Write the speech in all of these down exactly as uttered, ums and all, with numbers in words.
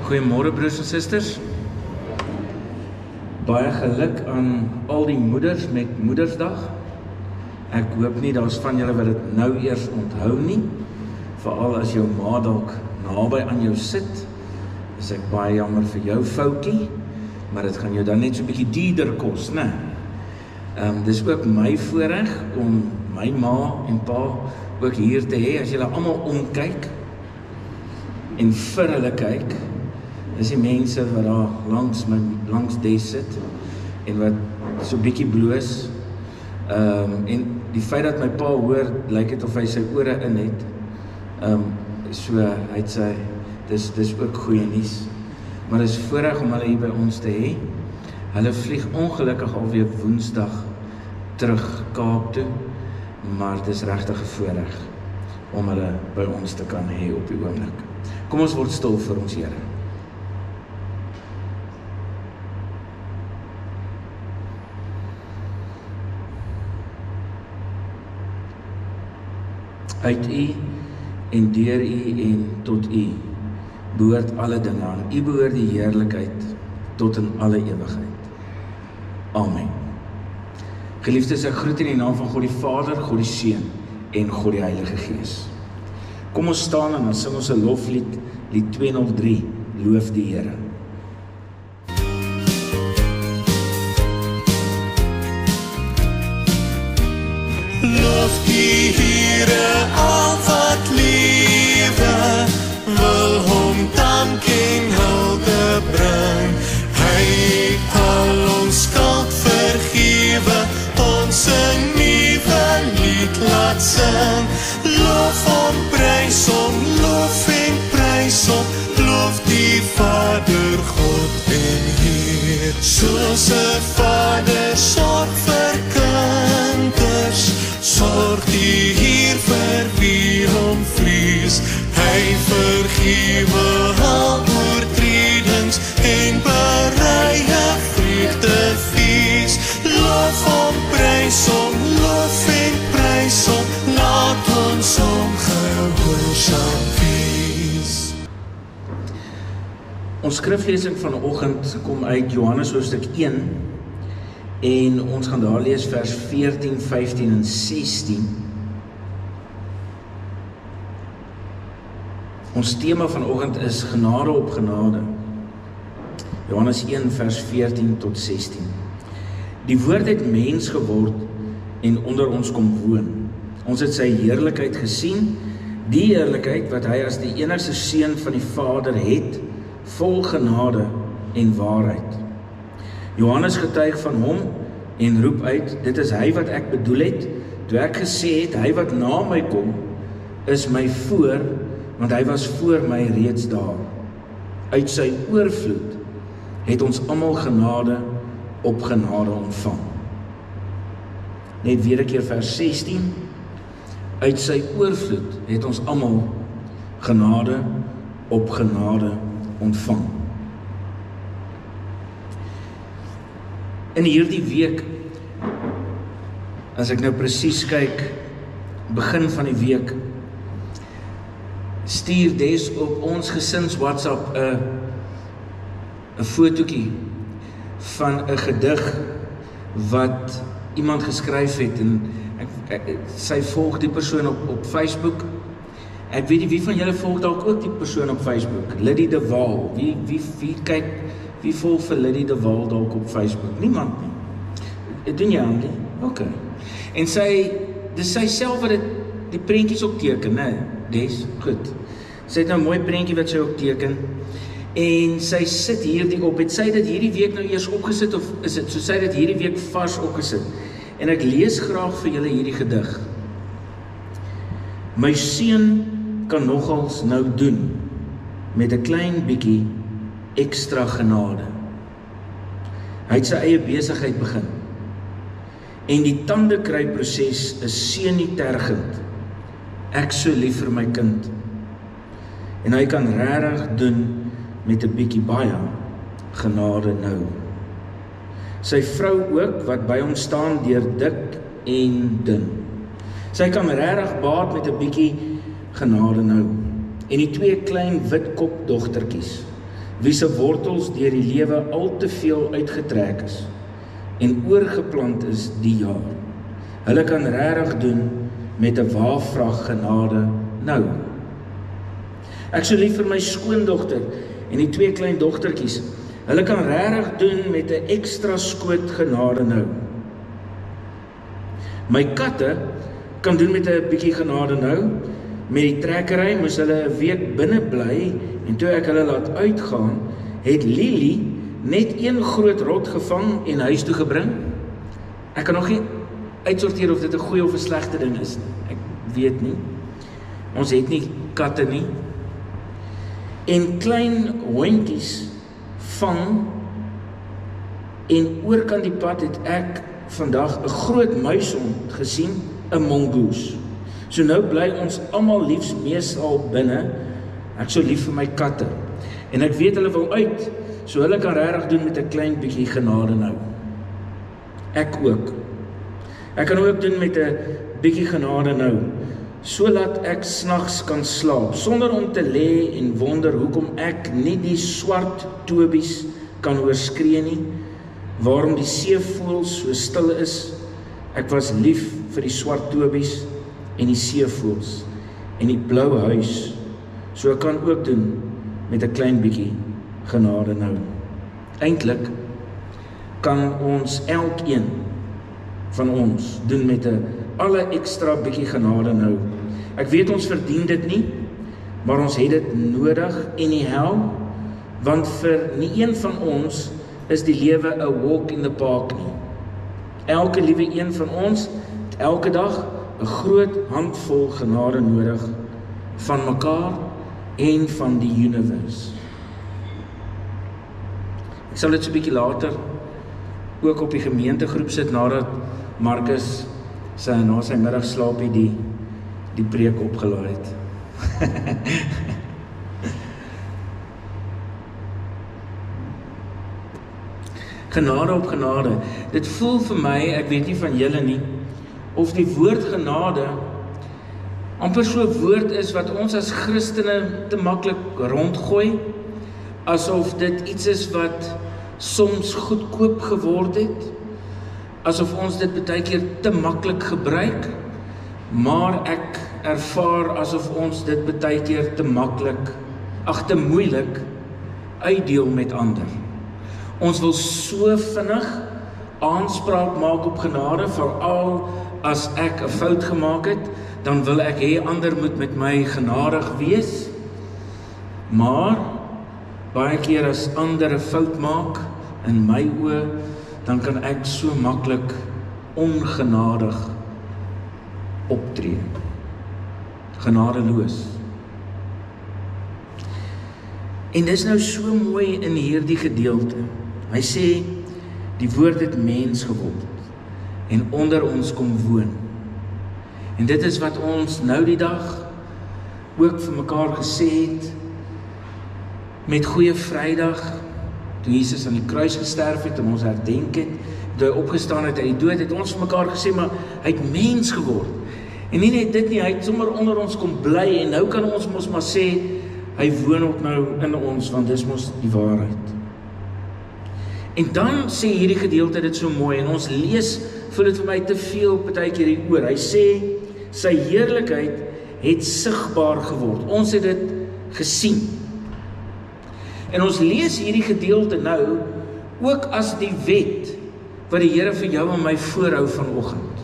Goeiemôre broers en susters. Baie geluk aan al die moeders met Moedersdag. Ek hoop nie daar's van julle wat dit nou eers onthou nie. Veral as jou ma dalk naby aan jou sit, is ek baie jammer vir jou foutjie, maar dit gaan jou dan net so 'n bietjie duurder kos, né? Um, dis ook my voorreg om my ma en pa ook hier te hê. As julle almal omkyk en vir hulle kyk, is die mense wat daar langs my langs Des sit en wat so bietjie bloos. Um, en die feit dat my pa hoor, lyk dit of hy sy ore in het. Um, so hy het sy, dis dis ook goeie nuus. Maar dis voorreg om hulle hier by ons te hê. Hulle vlieg ongelukkig alweer Woensdag terug Kaap toe, maar dis regtig 'n voorreg om hulle by ons te kan hê op die oomblik. Kom ons word stil vir ons Here. Uit U en deur U en tot U behoort alle dinge aan. U behoort die heerlikheid tot in alle ewigheid. Amen. Geliefdes, ek groet in die naam van God die Vader, God die Seun en God die Heilige Gees. Kom ons staan en dan sing ons 'n loflied, lied tweehonderd drie, loof die Here. Loof die Here al wat lewe, wil hom dank en hulde bring. Hy het al ons skuld vergewe, ons 'n nuwe lied laat sing. Loof hom, prys hom, loof en prys hom, loof die Vader, God en Heer. Soos 'n Vader sorg vir kinders, sorg die Heer vir wie hom vrees. Hy vergewe al oortredings en berei 'n vreugdefees. Loof hom, prys hom, loof en prys hom, laat ons hom gehoorsaam wees. Ons skriflesing vanoggend kom uit Johannes hoofstuk een en ons gaan daar lees vers veertien, vyftien en sestien. Ons tema vanoggend is genade op genade. Johannes een vers veertien tot sestien. Die woord het mens geword en onder ons kom woon. Ons het sy heerlikheid gesien, die heerlikheid wat hy as die enigste seun van die Vader het, vol genade en waarheid. Johannes getuig van hom en roep uit, dit is hy wat ek bedoel het, toe ek gesê het, hy wat na my kom, is my voor, want hy was voor my reeds daar. Uit sy oorvloed het ons almal genade op genade ontvang. Net weer 'n keer vers sestien. Uit sy oorvloed het ons almal genade op genade ontvang. In hierdie week, as ek nou presies kyk, begin van die week, stuur Des op ons gesins WhatsApp 'n 'n fotootjie van 'n gedig wat iemand geskryf het en ek, ek, sy volg die persoon op, op Facebook. Ek weet nie wie van julle volg dalk ook die persoon op Facebook, Liddy de Waal. Wie wie wie kyk wie volg vir Liddy de Waal dalk op Facebook? Niemand nie. Doen jy aan die? OK. En sy dis sy self wat dit die prentjies ook teken, né? Des, goed. Sy het nou 'n mooi prentjie wat sy ook teken. En sy sit hierdie op. Het sy dit hierdie week nou eers opgesit of is dit so sy dit hierdie week vars opgesit? En ek lees graag vir julle hierdie gedig. My seun kan nogals nou doen met 'n klein bietjie ekstra genade. Hy het sy eie besigheid begin. En die tandekry proses is seun nie tergend. Ek so lief vir my kind. En hy kan regtig doen met 'n bietjie baie genade nou. Sy vrou ook wat by hom staan deur dik en dun. Sy kan regtig baat met 'n bietjie genade nou. En die twee klein wit kop dogtertjies wie se wortels deur die lewe al te veel uitgetrek is en oorgeplant is die jaar. Hulle kan regtig doen met 'n waafvrag genade nou. Ek so lief vir my skoondogter en die twee klein dogtertjies. Hulle kan regtig doen met 'n ekstra skoot genade nou. My katte kan doen met 'n bietjie genade nou. Met die trekkery moes hulle 'n week binne bly en toe ek hulle laat uitgaan, het Lily net een groot rot gevang en huis toe gebring. Ek kan nog nie uitsorteer of dit 'n goeie of 'n slegte ding is nie. Ek weet nie. Ons het nie katte nie. En klein hondjies vang en oorkant die pad het ek vandag 'n groot muishond gesien, 'n mongoose. So nou bly ons almal liefs meestal binne. Ek so lief vir my katte. En ek weet hulle wil uit, so hulle kan regtig doen met 'n klein bietjie genade nou. Ek ook. Ek kan ook doen met 'n bietjie genade nou, so laat ek snags kan slaap, sonder om te lê en wonder hoekom ek nie die swart tobies kan oorskree nie, waarom die seevoëls so stil is. Ek was lief vir die swart tobies en die seevoëls en die blou huis, so ek kan ook doen met 'n klein bietjie genade nou. Eintlik kan ons elkeen van ons doen met 'n alle ekstra bietjie genade nou. Ek weet ons verdien dit nie, maar ons het dit nodig anyhow, want vir nie een van ons is die lewe 'n walk in the park nie. Elke liewe een van ons het elke dag 'n groot handvol genade nodig van mekaar en van die universe. Ek sal dit so 'n bietjie later ook op die gemeentegroep sit nadat Marcus sy na sy middagslaapie die die preek opgelaai het. Genade op genade. Dit voel vir my, ek weet nie van julle nie, of die woord genade amper so 'n woord is wat ons as Christene te maklik rondgooi, asof dit iets is wat soms goedkoop geword het, asof ons dit baie keer te maklik gebruik, maar ek ervaar asof ons dit baie keer te maklik, ag te moeilik uitdeel met ander. Ons wil so vinnig aanspraak maak op genade, veral as ek 'n fout gemaak het, dan wil ek hê ander moet met my genadig wees, maar baie keer as ander 'n fout maak in my oë, dan kan ek so maklik ongenadig optree. Genadeloos. En dis nou so mooi in hierdie gedeelte. Hy sê, die woord het mens geword en onder ons kom woon. En dit is wat ons nou die dag ook vir mekaar gesê het, met Goeie Vrydag, toe Jesus aan die kruis gesterf het en ons herdenk het, toe hy opgestaan het uit die dood, het ons vir mekaar gesê, maar hy het mens geword. En nie net dit nie, hy het sommer onder ons kom bly, en nou kan ons mos maar sê, hy woon ook nou in ons, want dis mos die waarheid. En dan sê hierdie gedeelte dit so mooi, en ons lees, voel dit vir my te veel partykeer hier oor. Hy sê, sy heerlikheid het sigbaar geword. Ons het dit gesien. En ons lees hierdie gedeelte nou, ook as die wet, wat die Here vir jou en my voorhou vanoggend.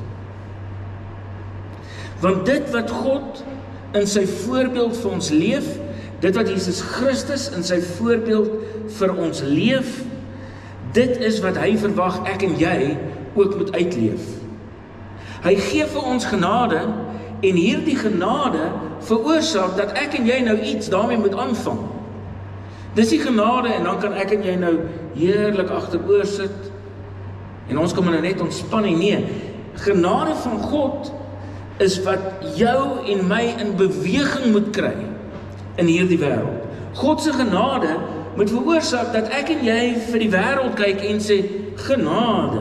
Want dit wat God in sy voorbeeld vir ons leef, dit wat Jesus Christus in sy voorbeeld vir ons leef, dit is wat hy verwag ek en jy ook moet uitleef. Hy gee vir ons genade, en hierdie genade veroorsaak dat ek en jy nou iets daarmee moet aanvang. Dis die genade, en dan kan ek en jy nou heerlik agteroor sit, en ons kan nou net ontspan nie. Nee, genade van God is wat jou en my in beweging moet kry in hierdie wêreld. God se genade moet veroorsaak dat ek en jy vir die wêreld kyk en sê, genade.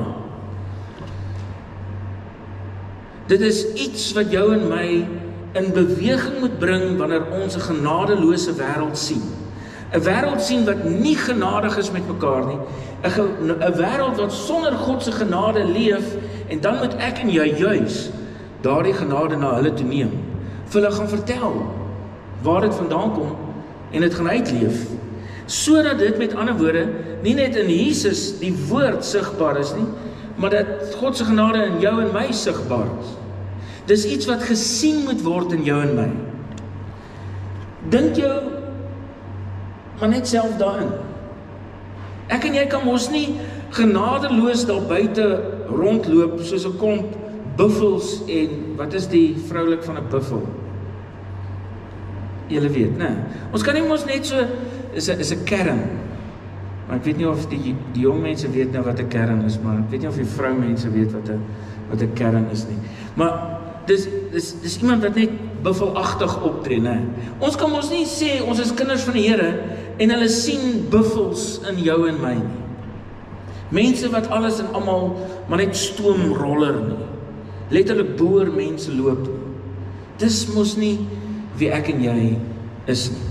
Dit is iets wat jou en my in beweging moet bring wanneer ons 'n genadeloose wêreld sien. 'n wêreld sien wat nie genadig is met mekaar nie, 'n 'n wêreld wat sonder God se genade leef, en dan moet ek en jy juis daardie genade na hulle toe neem, vir hulle gaan vertel waar dit vandaan kom en dit gaan uitleef, sodat dit met ander woorde nie net in Jesus die woord sigbaar is nie, maar dat God se genade in jou en my sigbaar is. Dis iets wat gesien moet word in jou en my. Dink jou maar net self daarin. Ek en jy kan mos nie genadeloos daar buite rondloop soos 'n klomp buffels en wat is die vroulik van 'n buffel? Julle weet, né? Ons kan nie mos net so is 'n is 'n kern. Maar ek weet nie of die die jong mense weet nou wat 'n kern is, maar ek weet nie of die vroumense weet wat 'n wat 'n kern is nie. Maar dis dis dis iemand wat net buffelagtig optree, né? Ons kan mos nie sê ons is kinders van die Here en hulle sien buffels in jou en my nie. Mense wat alles en almal maar net stoomroller nie. Letterlik boer mense loop. Dis mos nie wie ek en jy is nie.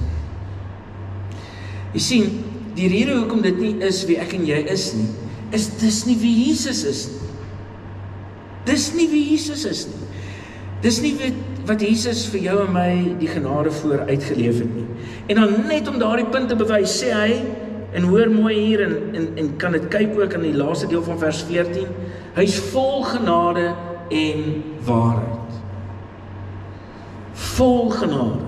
Jy sien, die rede hoekom dit nie is wie ek en jy is nie, is dis nie wie Jesus is nie. Dis nie wie Jesus is nie. Dis nie wat, wat Jesus vir jou en my die genade voor uitgeleef het nie. En dan net om daardie punt te bewys, sê hy, en hoor mooi hier, en, en, en kan dit kyk ook in die laaste deel van vers veertien, hy is vol genade en waarheid. Vol genade.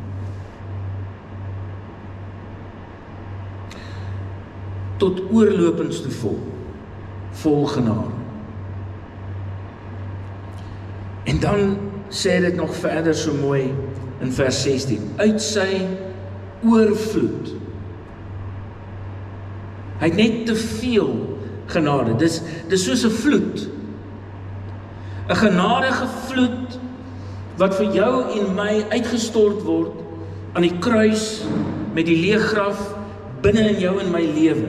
Tot oorlopends toe vol. Vol genade. En dan sê dit nog verder so mooi in vers sestien. Uit sy oorvloed. Hy het net te veel genade. Dis, dis soos 'n vloed. 'n genadige vloed wat vir jou en my uitgestort word aan die kruis met die leeggraf binne in jou en my lewe.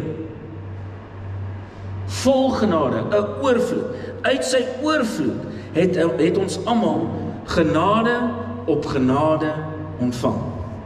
Vol genade, 'n oorvloed. Uit sy oorvloed het, het ons almal genade op genade ontvang.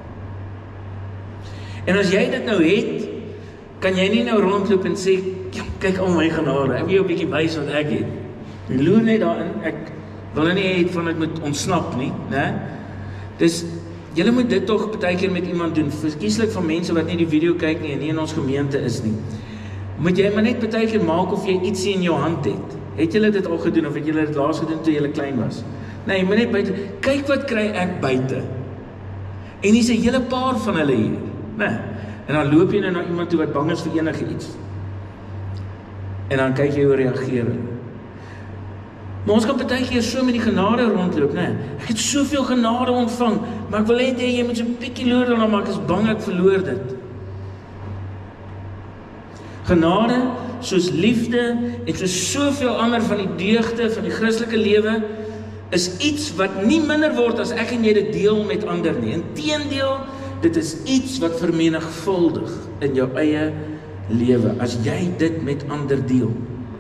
En as jy dit nou het, kan jy nie nou rondloop en sê, kyk al my genade, ek wil jou 'n bietjie wys wat ek het. Jy loer net daarin, ek wil nie hê van ek moet ontsnap nie, né? Dis, julle moet dit tog partykeer met iemand doen, verkieslik van mense wat nie die video kyk nie en nie in ons gemeente is nie. Moet jy maar net partykeer maak of jy ietsie in jou hand het. Het julle dit al gedoen of het julle dit laas gedoen toe julle klein was? Nee, jy moet net buite, kyk wat kry ek buite. En hier's 'n hele paar van hulle hier, né? En dan loop jy nou na iemand toe wat bang is vir enige iets. En dan kyk jy hoe reageer hulle. Maar ons kan partykeer so met die genade rondloop, né? Ek het soveel genade ontvang, maar ek wil net hê jy moet so 'n bietjie loer daarna, maar ek is bang ek verloor dit. Genade, soos liefde en soos soveel ander van die deugde van die Christelike lewe, is iets wat nie minder word as ek en jy dit deel met ander nie. Inteendeel, dit is iets wat vermenigvuldig in jou eie lewe, as jy dit met ander deel.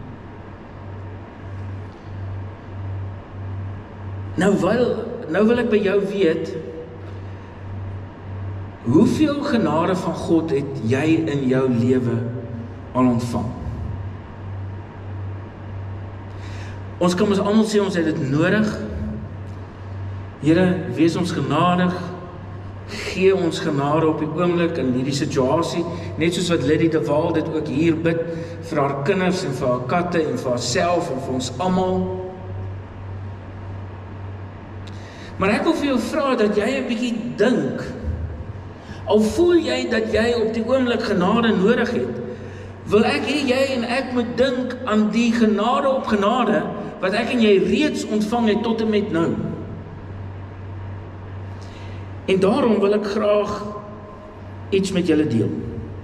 Nou wil, nou wil ek by jou weet, hoeveel genade van God het jy in jou lewe al ontvang? Ons kan ons almal sê, ons het dit nodig. Here, wees ons genadig, gee ons genade op die oomblik in hierdie situasie, net soos wat Liddy de Waal dit ook hier bid, vir haar kinders en vir haar katte en vir haarself en vir ons almal. Maar ek wil vir jou vra dat jy 'n bietjie dink, al voel jy dat jy op die oomblik genade nodig het, wil ek hê jy en ek moet dink aan die genade op genade, wat ek en jy reeds ontvang het tot en met nou. En daarom wil ek graag iets met julle deel.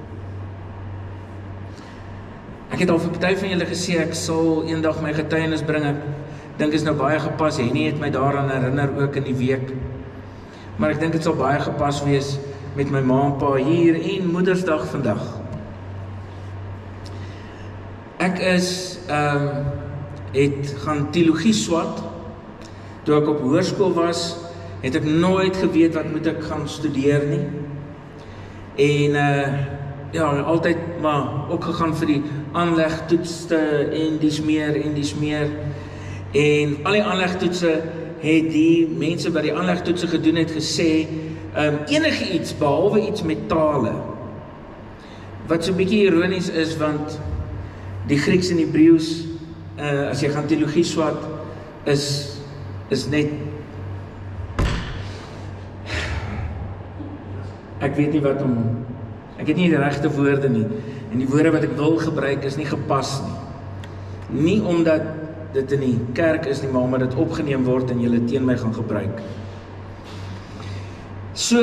Ek het al vir party van julle gesê, ek sal eendag my getuienis bring, ek dink is nou baie gepas, Henny het my daaraan herinner ook in die week, maar ek dink het sal baie gepas wees met my ma en pa hier en Moedersdag vandag. Ek is, um, het gaan teologie swat, toe ek op hoërskool was, het ek nooit geweet wat moet ek gaan studeer nie. En uh, ja, altyd maar ook gegaan vir die aanlegtoetste en die smeer en die smeer. En al die aanlegtoetse het die mense wat die aanlegtoetse gedoen het gesê, um, enige iets behalwe iets met tale. Wat so 'n bietjie ironies is, want die Grieks en Hebreëus, uh, as jy gaan teologie swat, is, is net, ek weet nie wat om, ek het nie die regte woorde nie, en die woorde wat ek wil gebruik is nie gepas nie. Nie omdat dit in die kerk is nie, maar omdat dit opgeneem word en julle teen my gaan gebruik. So,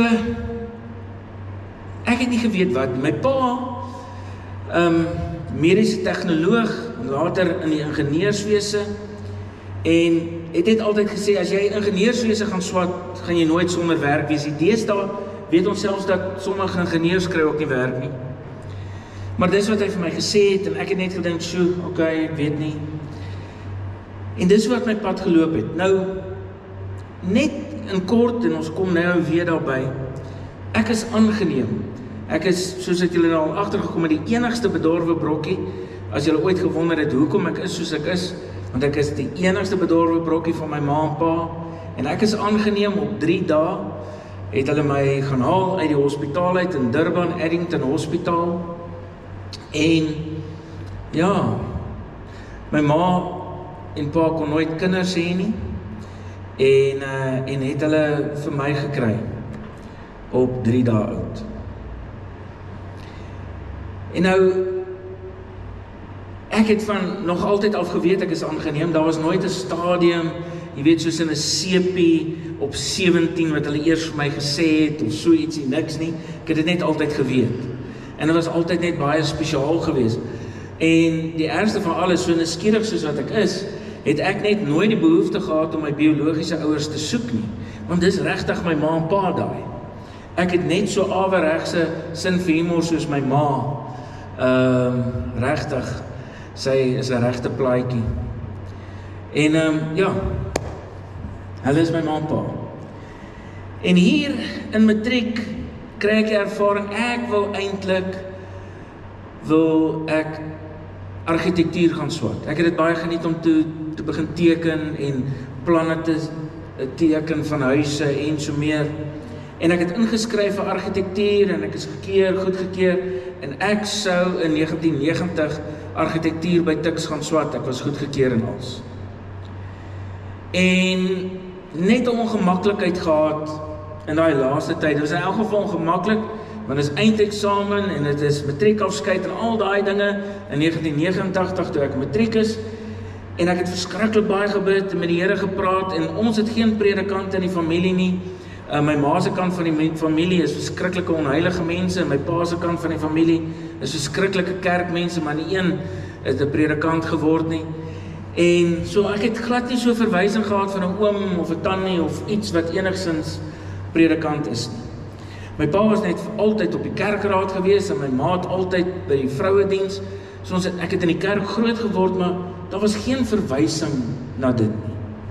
ek het nie geweet wat, my pa, um, mediese tegnoloog, later in die ingenieurswese, en het het altyd gesê, as jy ingenieurswese gaan swat, gaan jy nooit sonder werk wees. Die deesdae weet ons selfs dat sommige ingenieurs kry ook nie werk nie. Maar dis wat hy vir my gesê het, en ek het net gedink, so, ok, ek weet nie. En dis wat my pad geloop het. Nou, net in kort, en ons kom nou weer daarby, ek is aangeneem. Ek is, soos het julle nou al agtergekom, met die enigste bedorwe brokkie, as julle ooit gewonder het, hoekom ek is soos ek is, want ek is die enigste bedorwe brokkie van my ma en pa, en ek is aangeneem op drie dae, het hulle my gaan haal uit die hospitaal uit in Durban, Addington Hospitaal, en, ja, my ma en pa kon nooit kinders hê nie, en, uh, en het hulle vir my gekry, op drie dae oud. En nou, ek het van nog altyd al geweet ek is aangeneem, daar was nooit 'n stadium, jy weet, soos in 'n sepie op sewentien wat hulle eers vir my gesê het, of so ietsie, niks nie, ek het dit net altyd geweet. En dit was altyd net baie spesiaal geweest. En die ergste van alles, so nuuskierig soos wat ek is, het ek net nooit die behoefte gehad om my biologiese ouers te soek nie, want dis regtig my ma en pa daai. Ek het net so aweregse sin vir humor soos my ma, um, regtig, sy is 'n regte plaatjie. En um, ja, hulle is my ma en pa. En hier in matriek kry ek die ervaring, ek wil eintlik, wil ek argitektuur gaan swat. Ek het dit baie geniet om te, te begin teken en planne te teken van huise en so meer. En ek het ingeskryf vir argitektuur en ek is gekeer, goedgekeer, en ek sou in negentien negentig argitektuur by Tuks gaan swat, ek was goedgekeer en alles. En net 'n ongemaklikheid gehad in daai laaste tyd. Dit was in elk geval ongemaklik, want dit is eindeksamen en dit is matriekafskeid en al daai dinge in negentien negentig toe ek matriek is. En ek het verskriklik baie gebid en met die Here gepraat en ons het geen predikant in die familie nie. Uh, my ma se kant van die familie is verskriklike onheilige mense en my pa se kant van die familie is verskriklike kerkmense, maar nie een het 'n predikant geword nie. En so ek het glad nie so verwysing gehad van 'n oom of 'n tannie of iets wat enigsins predikant is nie. My pa was net altyd op die kerkraad gewees en my ma het altyd by die vrouediens. So ons het, ek het in die kerk groot geword, maar daar was geen verwysing na dit nie.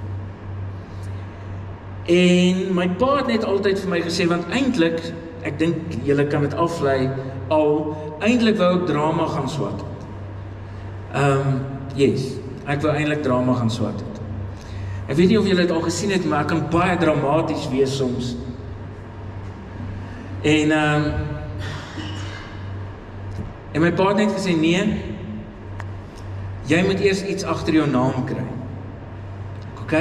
En my pa het net altyd vir my gesê, want eintlik, ek dink julle kan dit aflei, al, eintlik wou ek drama gaan swat. Um, yes, ek wou eintlik drama gaan swat het. Ek weet nie of julle dit al gesien het, maar ek kan baie dramaties wees soms. En, um, en my pa het net gesê, nee, jy moet eers iets agter jou naam kry. Ok?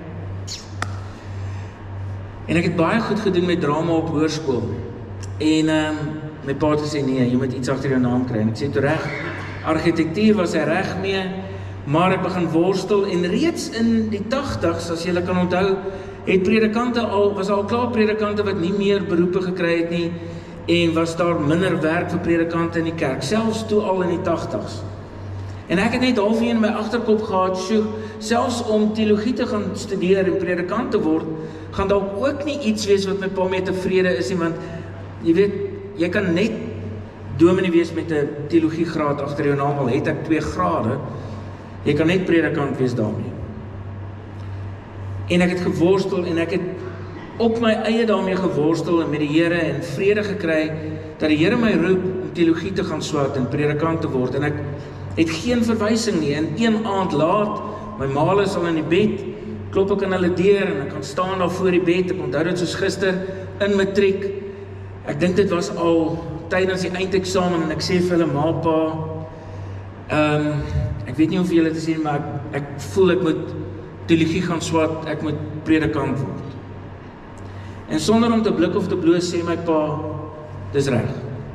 En ek het baie goed gedoen met drama op hoërskool. En um, my pa het gesê, nee, jy moet iets agter jou naam kry. En ek sê, toe reg, argitektuur was hy reg mee, maar ek begin worstel, en reeds in die tagtigs, as julle kan onthou, het predikante al, was al klaar predikante wat nie meer beroepe gekry het nie, en was daar minder werk vir predikante in die kerk, selfs toe al in die tagtigs. En ek het net halfweg in my agterkop gehad, so, selfs om teologie te gaan studeer en predikant te word, gaan daar ook nie iets wees wat my pa mee tevrede is nie, want jy weet, jy kan net dominee wees met 'n teologiegraad agter jou naam, al het ek twee grade, jy kan net predikant wees daarmee. En ek het geworstel en ek het op my eie daarmee geworstel en met die Here en vrede gekry dat die Here my roep om teologie te gaan swat en predikant te word, en ek het geen verwysing nie, en een aand laat, my maal is al in die bed, klop ek aan hulle deur, en ek kan staan daar voor die bed, ek onthou dit soos gister, in matriek, ek dink dit was al tydens die eindeksamen, en ek sê vir hulle, ma, pa, um, ek weet nie of julle te sien, maar ek, ek voel ek moet teologie gaan swat, ek moet predikant word. En sonder om te blik of te bloos, sê my pa, dis reg.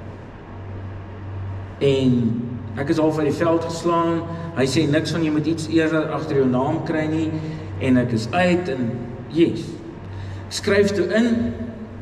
En ek is al van die veld geslaan, hy sê niks van jy moet iets eerder agter jou naam kry nie, en ek is uit, en yes. Skryf toe in,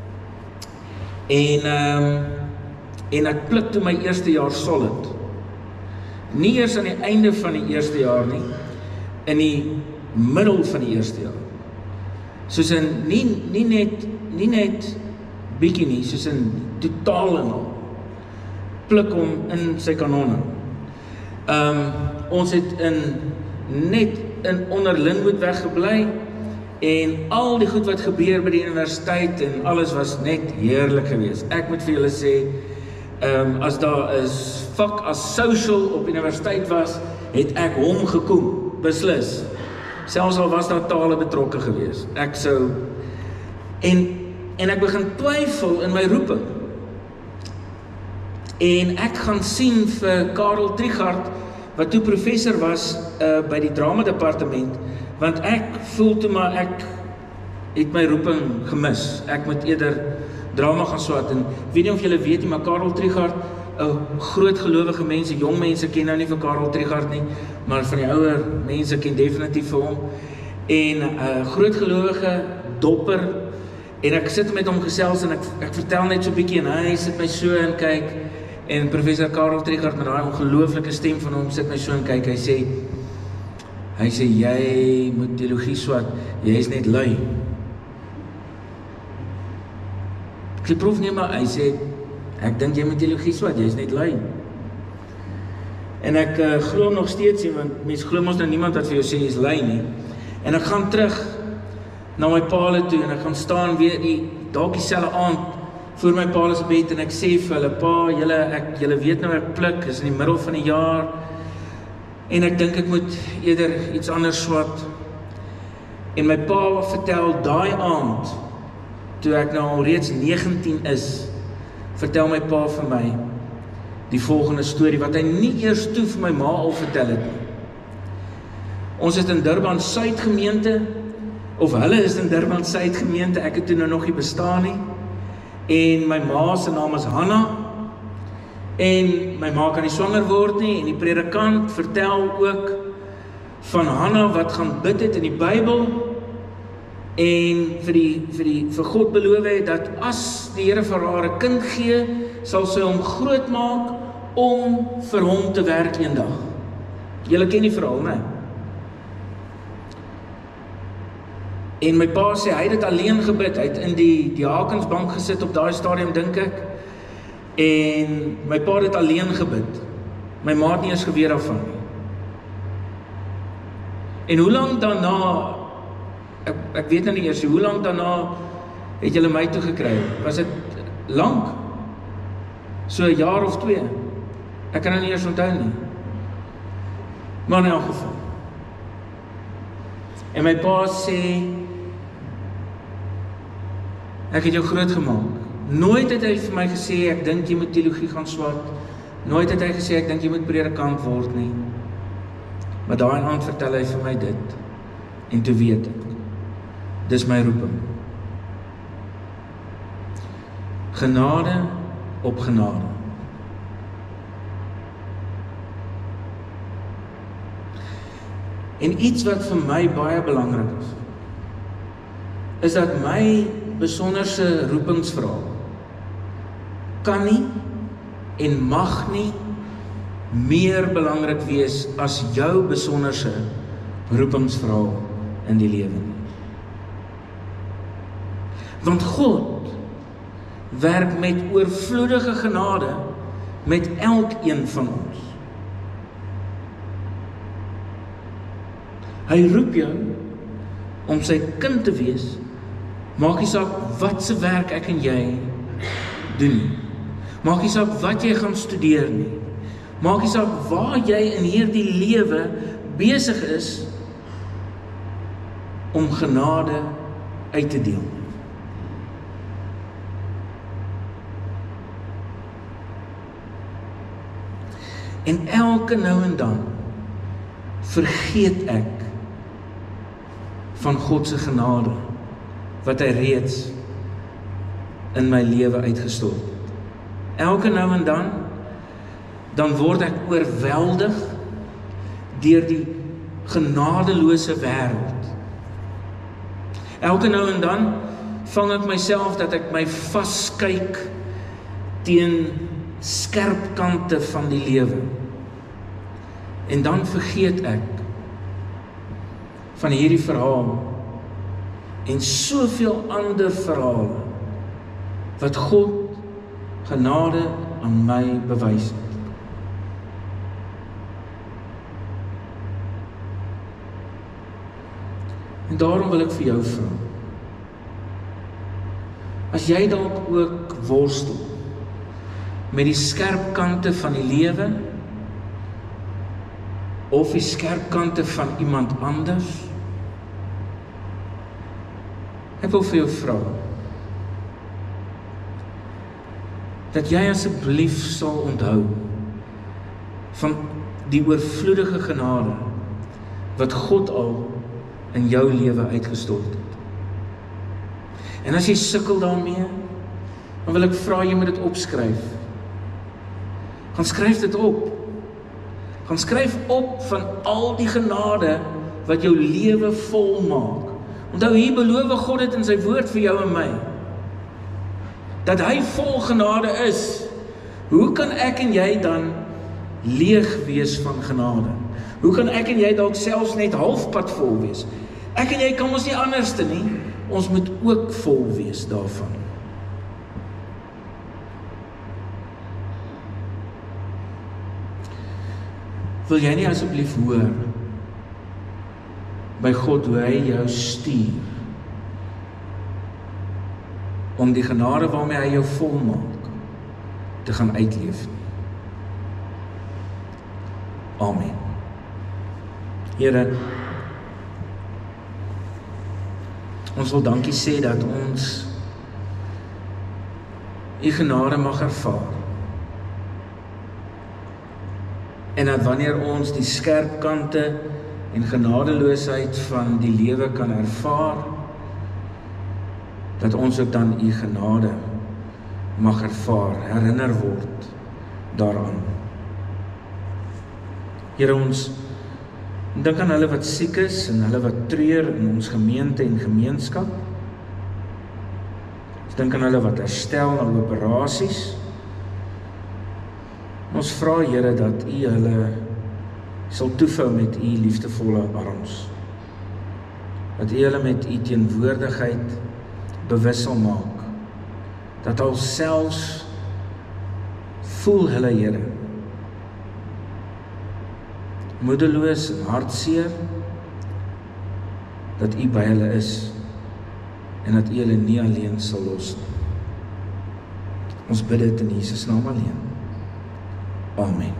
en, um, en ek pluk toe my eerste jaar solid. Nie eers aan die einde van die eerste jaar nie, in die middel van die eerste jaar. Soos in, nie, nie net, nie net bietjie nie, soos in totaal en al. Pluk hom in sy kanonne. Um, ons het in, net in onder Linwood weggebly, en al die goed wat gebeur by die universiteit, en alles was net heerlik geweest. Ek moet vir julle sê, um, as daar is vak as social op universiteit was, het ek hom gekom, beslis. Selfs al was daar tale betrokke geweest. Ek sou, en, en ek begin twyfel in my roeping. En ek gaan sien vir Karel Trichard, wat toe professor was uh, by die drama departement, want ek voel toe maar ek het my roeping gemis. Ek moet eerder drama gaan swat, en weet nie of julle weet nie, maar Karel Trichard, uh, groot gelowige mense, jong mense ken nou nie vir Karel Trichard nie, maar van die ouer mense ken definitief vir hom, en uh, groot gelowige, dopper, en ek sit met hom gesels, en ek, ek vertel net so 'n bietjie, en hy sit my so en kyk, en professor Karel Trichard met daai ongelooflike stem van hom sit my so en kyk, hy sê, hy sê, jy moet teologie swat, jy is net lui. Ek sê, prof nie, maar hy sê, ek dink jy moet teologie swat, jy is net lui. En ek uh, glo nog steeds nie, want mens glo mos nou niemand wat vir jou sê, jy is lui nie. En ek gaan terug na my paale toe, en ek gaan staan weer die, dalk dieselfde aand, voor my paal se bed, en ek sê vir hulle, pa, julle, ek, julle weet nou ek pluk, is in die middel van die jaar, en ek dink ek moet eerder iets anders swat. En my pa vertel daai aand, toe ek nou al reeds negentien is, vertel my pa vir my, die volgende storie, wat hy nie eers toe vir my ma al vertel het nie. Ons is in Durban Suid gemeente, of hulle is in Durban Suid gemeente, ek het toe nou nog nie bestaan nie, en my ma se naam is Hanna, en my ma kan nie swanger word nie, en die predikant vertel ook van Hanna wat gaan bid het in die Bybel, en vir, die, vir, die, vir God beloof het, dat as die Here vir haar 'n kind gee, sal sy hom groot maak, om vir hom te werk eendag. Julle ken die verhaal, né? En my pa sê, hy het dit alleen gebid, hy het in die diakensbank gesit op daai stadium, dink ek, en my pa het dit alleen gebid, my ma het nie eens geweet daarvan nie. En hoe lang daarna, ek, ek weet nou nie eers, hoe lang daarna het julle my toegekry? Was dit lank? So 'n jaar of twee? Ek kan nou nie eers onthou nie. Maar in elk geval. En my pa sê, ek het jou groot gemaak. Nooit het hy vir my gesê, ek dink jy moet teologie gaan swat. Nooit het hy gesê, ek dink jy moet predikant word nie. Maar daai aand vertel hy vir my dit. En toe weet ek, dis my roeping. Genade op genade. En iets wat vir my baie belangrik is, is dat my besonderse roepingsverhaal kan nie en mag nie meer belangrik wees as jou besonderse roepingsverhaal in die lewe nie. Want God werk met oorvloedige genade met elkeen van ons. Hy roep jou om sy kind te wees, maak nie saak wat se werk ek en jy doen nie. Maak nie saak wat jy gaan studeer nie. Maak nie saak waar jy in hierdie lewe besig is om genade uit te deel. En elke nou en dan vergeet ek van God se genade wat hy reeds in my lewe uitgestort het. Elke nou en dan dan word ek oorweldig deur die genadeloose wêreld. Elke nou en dan vang ek myself dat ek my vaskyk teen skerp kante van die lewe. En dan vergeet ek van hierdie verhaal en soveel ander verhale wat God genade aan my bewys het. En daarom wil ek vir jou vra, as jy dalk ook worstel met die skerp kante van die lewe, of die skerp kante van iemand anders, ek wil vir jou vra, dat jy asseblief sal onthou van die oorvloedige genade wat God al in jou lewe uitgestort het. En as jy sukkel daarmee, dan wil ek vra jy moet dit opskryf. Gaan skryf dit op. Gaan skryf op van al die genade wat jou lewe vol maak. Onthou, hier beloof God dit in sy woord vir jou en my, dat hy vol genade is. Hoe kan ek en jy dan leeg wees van genade? Hoe kan ek en jy dalk selfs net halfpad vol wees? Ek en jy kan ons nie anderste nie, ons moet ook vol wees daarvan. Wil jy nie asseblief hoor by God hoe hy jou stuur om die genade waarmee hy jou volmaak te gaan uitleef nie? Amen. Here, ons wil dankie sê dat ons u genade mag ervaar. En dat wanneer ons die skerp kante en genadeloosheid van die lewe kan ervaar, dat ons ook dan u genade mag ervaar, herinner word daaraan. Here, ons dink aan hulle wat siek is en hulle wat treur in ons gemeente en gemeenskap. Ons dink aan hulle wat herstel na operasies. Ons vra, Here, dat u hulle sal toevou met u liefdevolle arms. Dat u hulle met u teenwoordigheid bewus sal maak. Dat al selfs voel hulle, Here, moedeloos en hartseer, dat u by hulle is en dat u hulle nie alleen sal los nie. Ons bid dit in Jesus naam alleen. Amen.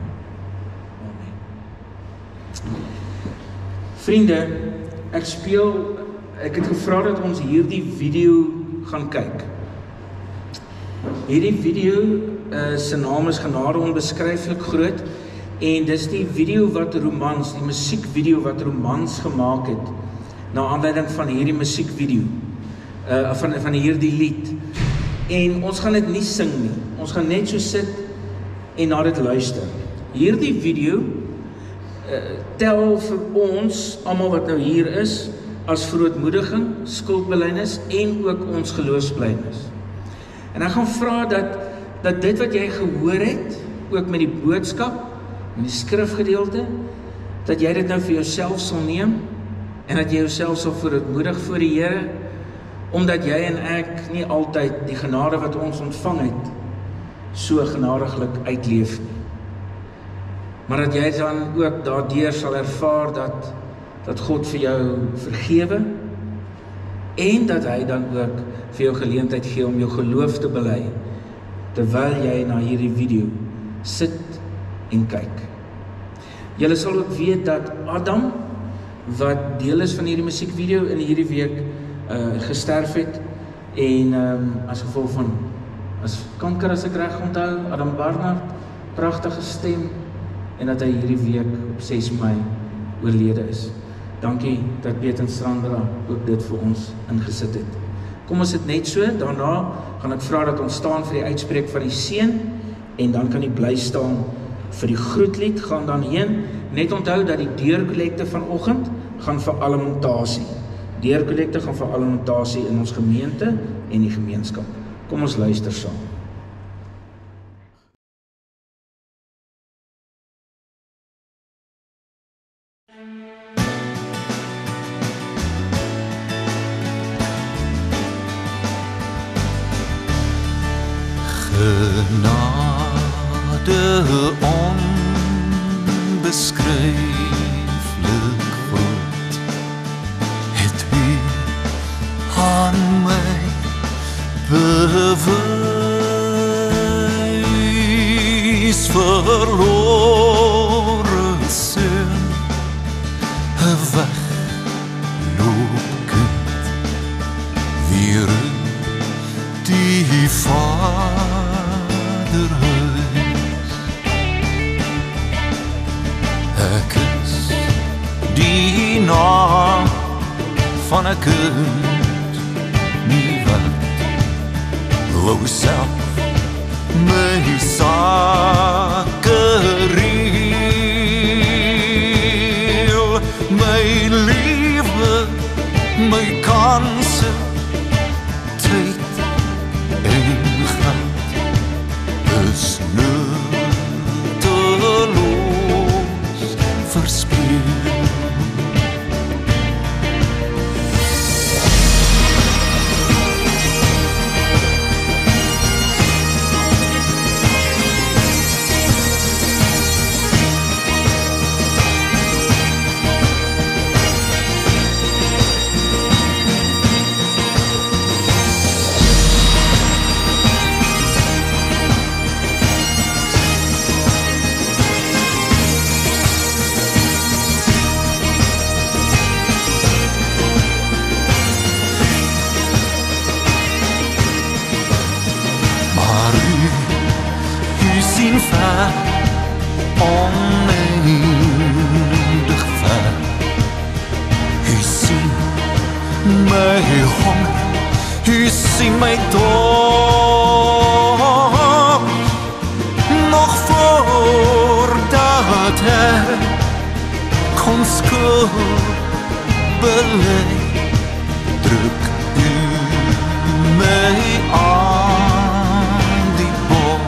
Amen. Vriende, ek speel, ek het gevra dat ons hierdie video gaan kyk. Hierdie video uh, sy naam is Genade Onbeskryflik Groot. En dis die video wat Romans, die musiekvideo wat Romans gemaak het, na aanleiding van hierdie musiekvideo, uh, van, van hierdie lied. En ons gaan dit nie sing nie, ons gaan net so sit en na dit luister. Hierdie video uh, tel vir ons, almal wat nou hier is, as verootmoediging, skuldbelydenis en ook ons geloofsbelydenis. En ek gaan vra dat, dat dit wat jy gehoor het, ook met die boodskap, in die skrifgedeelte, dat jy dit nou vir jouself sal neem, en dat jy jouself sal verootmoedig voor die Here, omdat jy en ek nie altyd die genade wat ons ontvang het, so genadiglik uitleef nie. Maar dat jy dan ook daardeur sal ervaar dat, dat God vir jou vergewe, en dat hy dan ook vir jou geleentheid gee om jou geloof te bely, terwyl jy na hierdie video sit en kyk. Julle sal ook weet dat Adam, wat deel is van hierdie musiekvideo in hierdie week uh, gesterf het, en um, as gevolg van as kanker, as ek reg onthou, Adam Barnard, pragtige stem, en dat hy hierdie week op ses Mei oorlede is. Dankie dat Piet en Sandra ook dit vir ons ingesit het. Kom ons dit net so, daarna gaan ek vra dat ons staan vir die uitspreek van die seën, en dan kan jy bly staan vir die groetlied, gaan dan heen. Net onthou dat die deurkollekte vanoggend gaan vir alimentasie. Deurkollekte gaan vir alimentasie in ons gemeente en die gemeenskap. Kom ons luister saam. Genade onbeskryflik groot het U aan my bewys, verlore seun, 'n wegloopkind, weer die Vaderhuis. Ek is die naam van 'n kind, nie wat wou self my sake reël, my liefde, my kanse, tyd en geld is nutteloos verspil. Ver, oneindig ver. U sien my honger, U sien my dood, nog voordat ek kon skuld belê, druk U my aan die bos.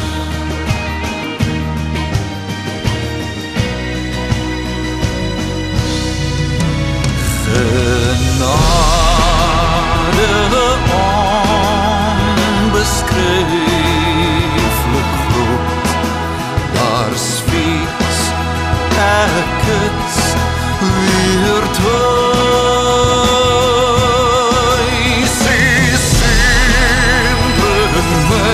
Genade onbeskryflik groot, daar's vies, ek is weer thuis. U sien my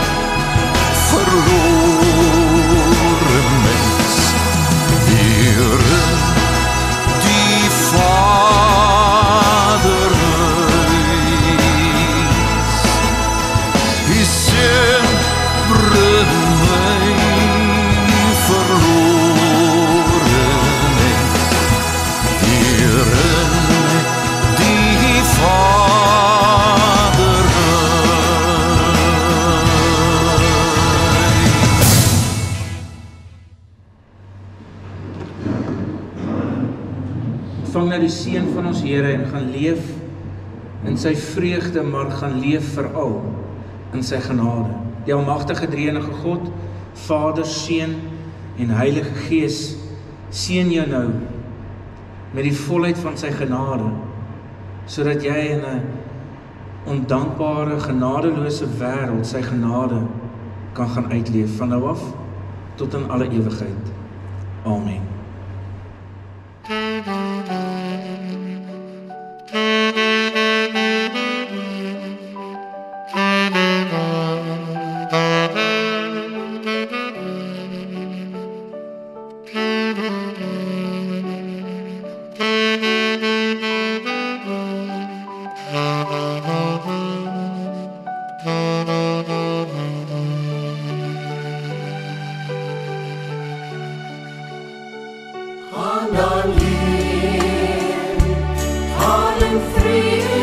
verlore mens, weer die Vaderhuis. U seën bring my verlore mens, weer die Vaderhuis. Vang nou die seën van ons Here en gaan leef in sy vreugde, maar gaan leef veral in sy genade. Die almagtige drie-enige God, Vader, Seun en Heilige Gees, seën jou nou met die volheid van sy genade, sodat jy in 'n ondankbare, genadelose wêreld sy genade kan gaan uitleef van nou af tot in alle ewigheid. Amen. drie